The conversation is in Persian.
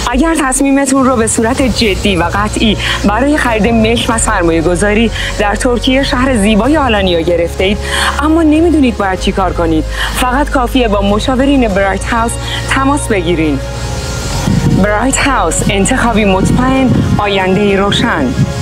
اگر تصمیمتون رو به صورت جدی و قطعی برای خرید ملک و سرمایه گذاری در ترکیه شهر زیبای آلانیا گرفته اید اما نمیدونید باید چی کار کنید، فقط کافیه با مشاورین برایت هاوس تماس بگیرین. برایت هاوس، انتخابی مطمئن، آینده روشن.